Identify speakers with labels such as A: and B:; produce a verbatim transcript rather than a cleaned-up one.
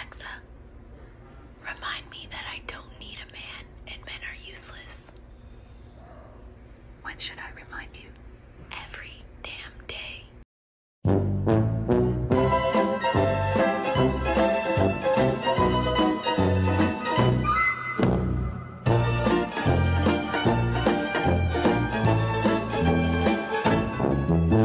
A: Alexa, remind me that I don't need a man and men are useless.
B: When should I